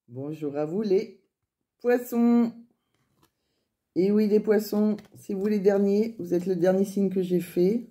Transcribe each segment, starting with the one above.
Bonjour à vous les poissons. Et oui les poissons, c'est vous les derniers, vous êtes le dernier signe que j'ai fait.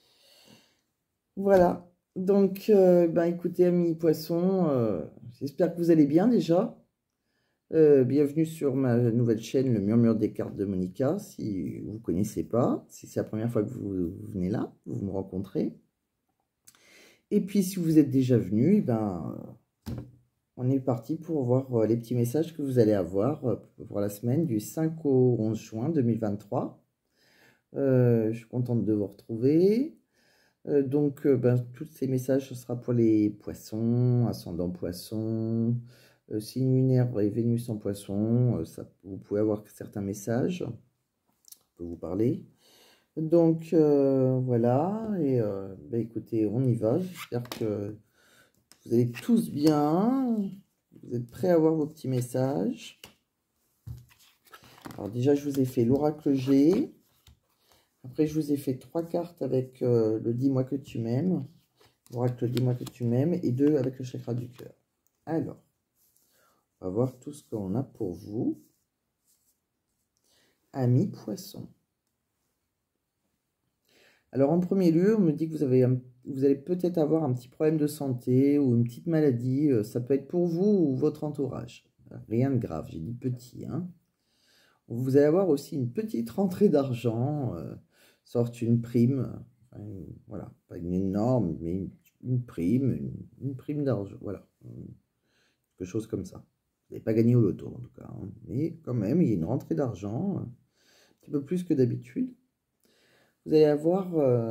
Voilà, donc écoutez amis poissons, j'espère que vous allez bien déjà. Bienvenue sur ma nouvelle chaîne, le Murmure des cartes de Monica, si vous ne connaissez pas, si c'est la première fois que vous venez là, vous me rencontrez. Et puis si vous êtes déjà venu, on est parti pour voir les petits messages que vous allez avoir pour la semaine du 5 au 11 juin 2023. Je suis contente de vous retrouver. Tous ces messages, ce sera pour les poissons, ascendant poisson, signe lunaire et Vénus en poisson. Vous pouvez avoir certains messages. Je peux vous parler. Donc, voilà. Et écoutez, on y va. J'espère que vous allez tous bien. Vous êtes prêts à voir vos petits messages. Alors déjà, je vous ai fait l'oracle G. Après, je vous ai fait 3 cartes avec le Dis-moi que tu m'aimes. L'oracle Dis-moi que tu m'aimes. Et 2 avec le chakra du cœur. Alors, on va voir tout ce qu'on a pour vous. Amis poissons. Alors, en premier lieu, on me dit que vous allez peut-être avoir un petit problème de santé ou une petite maladie. Ça peut être pour vous ou votre entourage. Rien de grave, j'ai dit petit. Hein. Vous allez avoir aussi une petite rentrée d'argent, sorte une prime. Voilà, pas une énorme, mais une prime, une prime d'argent. Voilà, quelque chose comme ça. Vous n'avez pas gagné au loto en tout cas. Hein. Mais quand même, il y a une rentrée d'argent, un petit peu plus que d'habitude. Vous allez avoir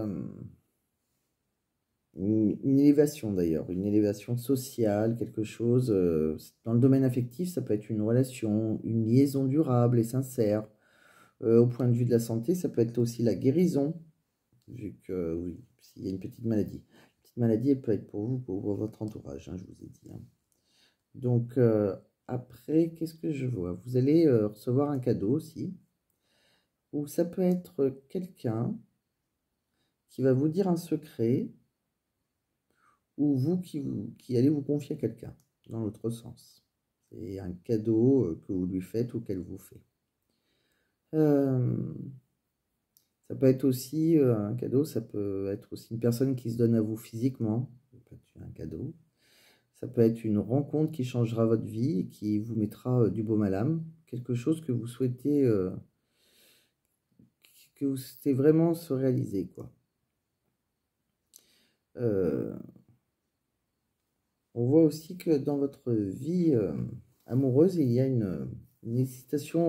une élévation d'ailleurs, une élévation sociale, quelque chose. Dans le domaine affectif, ça peut être une relation, une liaison durable et sincère. Au point de vue de la santé, ça peut être aussi la guérison, vu que, oui, s'il y a une petite maladie. Une petite maladie, elle peut être pour vous, pour votre entourage, hein, je vous ai dit. Hein. Donc, après, qu'est-ce que je vois? Vous allez recevoir un cadeau aussi, ou ça peut être quelqu'un qui va vous dire un secret, ou vous qui allez vous confier à quelqu'un, dans l'autre sens. C'est un cadeau que vous lui faites ou qu'elle vous fait. Ça peut être aussi un cadeau, ça peut être aussi une personne qui se donne à vous physiquement, ça peut être un cadeau. Ça peut être une rencontre qui changera votre vie et qui vous mettra du baume à l'âme. Quelque chose que vous souhaitez, vraiment se réaliser, quoi. On voit aussi que dans votre vie amoureuse, il y a une hésitation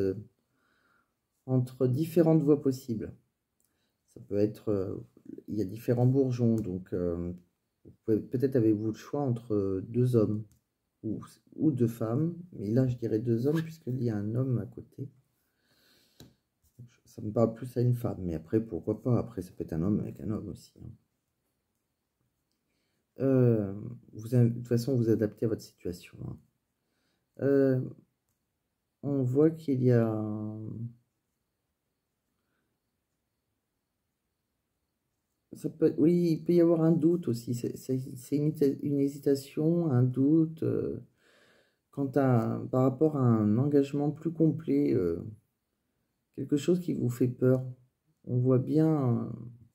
entre différentes voies possibles. Ça peut être, il y a différents bourgeons, donc peut-être avez-vous le choix entre 2 hommes ou 2 femmes, mais là je dirais 2 hommes puisqu'il y a un homme à côté. Ça me parle plus à une femme, mais après pourquoi pas, après ça peut être un homme avec un homme aussi. Hein. De toute façon vous adaptez à votre situation. Hein. On voit qu'il y a... oui, il peut y avoir un doute aussi. C'est une hésitation, un doute par rapport à un engagement plus complet, quelque chose qui vous fait peur. On voit bien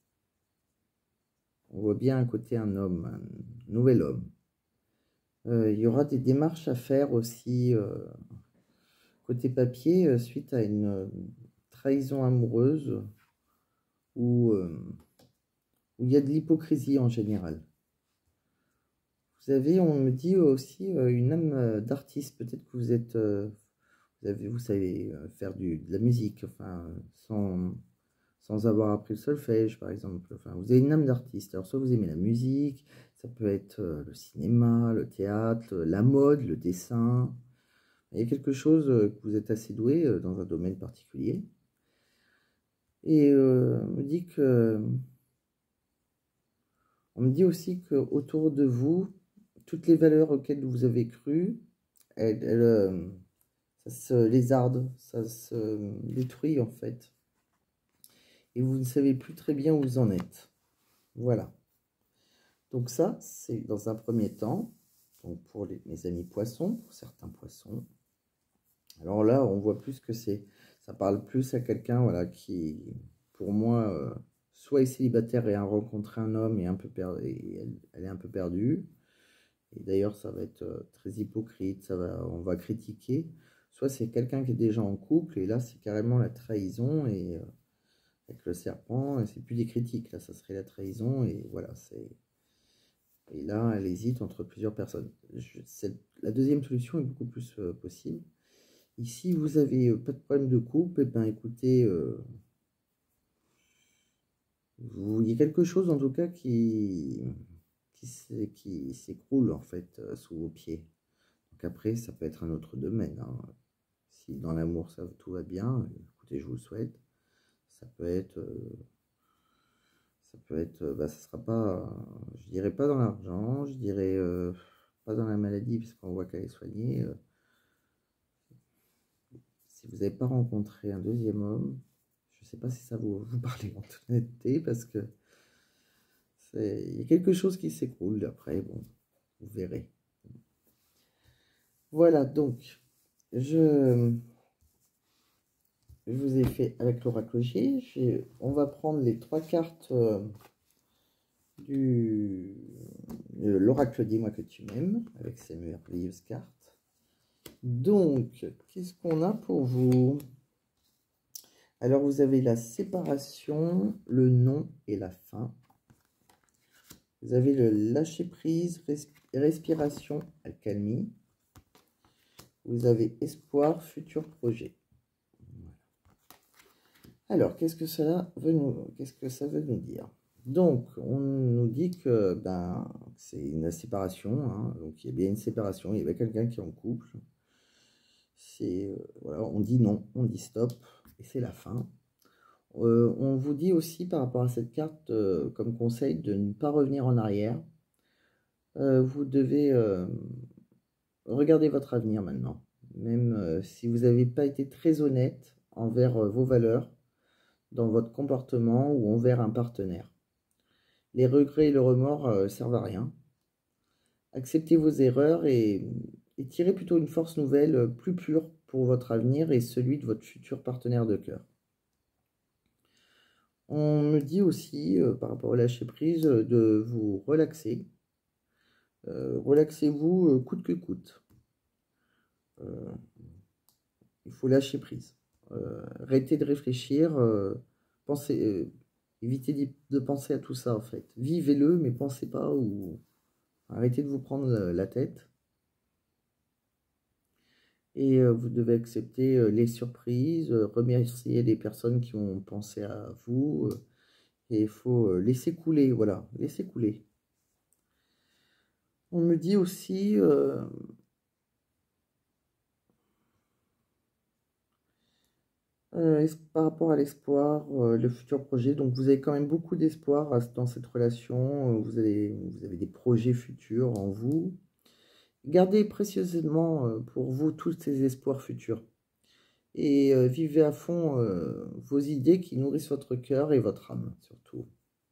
à côté un homme, un nouvel homme. Il y aura des démarches à faire aussi côté papier suite à une trahison amoureuse où il y a de l'hypocrisie en général. Vous avez, on me dit aussi, une âme d'artiste. Peut-être que vous êtes, vous savez faire de la musique, enfin, sans avoir appris le solfège, par exemple. Enfin, vous avez une âme d'artiste. Alors, soit vous aimez la musique, ça peut être le cinéma, le théâtre, la mode, le dessin. Il y a quelque chose que vous êtes assez doué dans un domaine particulier. Et on me dit aussi qu'autour de vous, toutes les valeurs auxquelles vous avez cru, ça se lézarde, ça se détruit en fait. Et vous ne savez plus très bien où vous en êtes. Voilà. Donc ça, c'est dans un premier temps. Donc pour mes amis poissons, pour certains poissons. Alors là, on voit plus que ça parle plus à quelqu'un, voilà, qui, pour moi, soit est célibataire et a rencontré un homme et un peu elle est un peu perdue. Et d'ailleurs, ça va être très hypocrite, on va critiquer. Soit c'est quelqu'un qui est déjà en couple, et là, c'est carrément la trahison, et avec le serpent, c'est plus des critiques, là, ça serait la trahison, et voilà, et là, elle hésite entre plusieurs personnes. La deuxième solution est beaucoup plus possible. Ici, vous avez pas de problème de couple, et ben écoutez, il y a quelque chose en tout cas qui s'écroule en fait sous vos pieds. Donc après, ça peut être un autre domaine, hein. Si dans l'amour tout va bien, écoutez, je vous le souhaite. Ça peut être, bah, ça sera pas, je dirais pas dans l'argent, je dirais pas dans la maladie, parce qu'on voit qu'elle est soignée. Si vous n'avez pas rencontré un deuxième homme, je ne sais pas si ça vous parle en toute honnêteté, parce que il y a quelque chose qui s'écroule. Après, bon, vous verrez. Voilà, donc, je vous ai fait avec l'oracle J. On va prendre les 3 cartes de l'oracle Dis-moi que tu m'aimes, avec ces merveilleuses cartes. Donc, qu'est-ce qu'on a pour vous? Alors, vous avez la séparation, le non et la fin. Vous avez le lâcher-prise, respiration, accalmie. Vous avez espoir, futur projet. Voilà. Alors, qu'est-ce que ça veut nous dire? Donc, on nous dit que c'est une séparation, hein, donc il y a bien une séparation, il y avait quelqu'un qui est en couple. Voilà, on dit non, on dit stop, et c'est la fin. On vous dit aussi par rapport à cette carte, comme conseil, de ne pas revenir en arrière. Vous devez regarder votre avenir maintenant. Même si vous n'avez pas été très honnête envers vos valeurs, dans votre comportement ou envers un partenaire. Les regrets et le remords servent à rien. Acceptez vos erreurs et tirez plutôt une force nouvelle plus pure pour votre avenir et celui de votre futur partenaire de cœur. On me dit aussi, par rapport au lâcher-prise, de vous relaxer. Relaxez-vous coûte que coûte. Il faut lâcher prise. Arrêtez de réfléchir. Évitez de penser à tout ça, en fait. Vivez-le, mais pensez pas ou arrêtez de vous prendre la tête. Et vous devez accepter les surprises, remercier les personnes qui ont pensé à vous. Et il faut laisser couler, voilà, laisser couler. On me dit aussi, par rapport à l'espoir, le futur projet, donc vous avez quand même beaucoup d'espoir dans cette relation, vous avez des projets futurs en vous. Gardez précieusement pour vous tous ces espoirs futurs. Et vivez à fond vos idées qui nourrissent votre cœur et votre âme, surtout.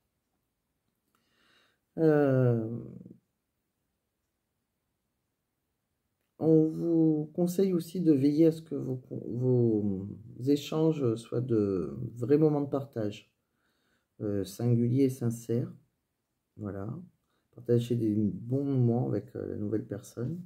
On vous conseille aussi de veiller à ce que vos échanges soient de vrais moments de partage, singuliers et sincères. Voilà. Partagez des bons moments avec la nouvelle personne.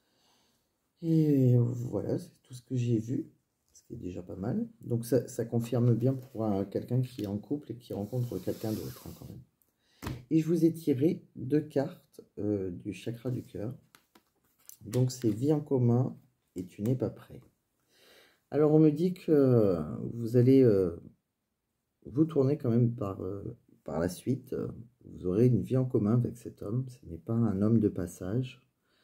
Et voilà, c'est tout ce que j'ai vu, ce qui est déjà pas mal. Donc ça confirme bien pour quelqu'un qui est en couple et qui rencontre quelqu'un d'autre, hein, quand même. Et je vous ai tiré 2 cartes du chakra du cœur. Donc c'est vie en commun et tu n'es pas prêt. Alors on me dit que vous allez vous tourner quand même par la suite. Vous aurez une vie en commun avec cet homme. Ce n'est pas un homme de passage.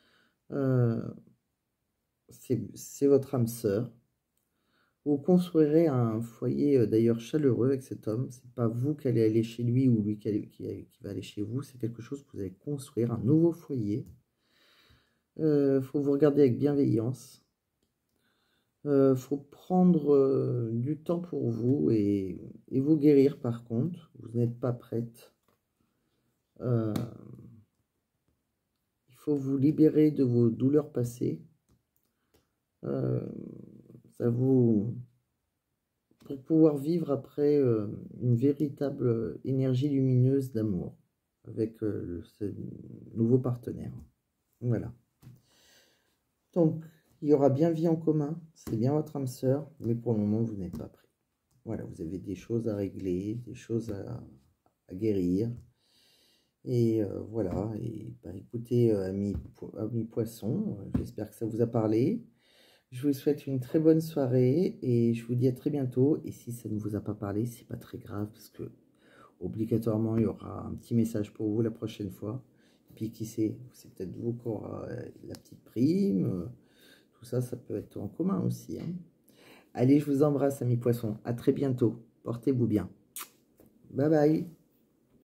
C'est votre âme sœur. Vous construirez un foyer d'ailleurs chaleureux avec cet homme. C'est pas vous qui allez aller chez lui ou lui qui va aller chez vous. C'est quelque chose que vous allez construire, un nouveau foyer. Faut vous regarder avec bienveillance. Faut prendre du temps pour vous et vous guérir par contre. Vous n'êtes pas prête. Il faut vous libérer de vos douleurs passées. Ça vous... Pour pouvoir vivre après une véritable énergie lumineuse d'amour avec ce nouveau partenaire. Voilà. Donc, il y aura bien vie en commun, c'est bien votre âme sœur, mais pour le moment, vous n'êtes pas prêt. Voilà, vous avez des choses à régler, des choses à guérir. Et voilà, et bah, écoutez, amis poissons, j'espère que ça vous a parlé. Je vous souhaite une très bonne soirée et je vous dis à très bientôt. Et si ça ne vous a pas parlé, c'est pas très grave parce que obligatoirement il y aura un petit message pour vous la prochaine fois. Et puis qui sait, c'est peut-être vous qui aura la petite prime. Tout ça, ça peut être en commun aussi, hein. Allez, je vous embrasse, amis poissons. À très bientôt. Portez-vous bien. Bye bye.